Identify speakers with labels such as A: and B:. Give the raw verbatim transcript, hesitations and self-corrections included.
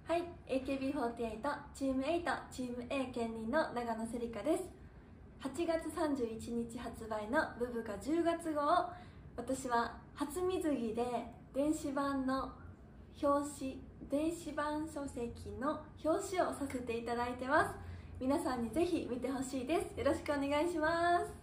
A: はい、エーケービーフォーティーエイト チームエイトチーム A 兼任の長野せりかです。はちがつさんじゅういちにち発売のブブカじゅうがつ号、私は初水着で電子版の表紙電子版書籍の表紙をさせていただいてます。皆さんにぜひ見てほしいです。よろしくお願いします。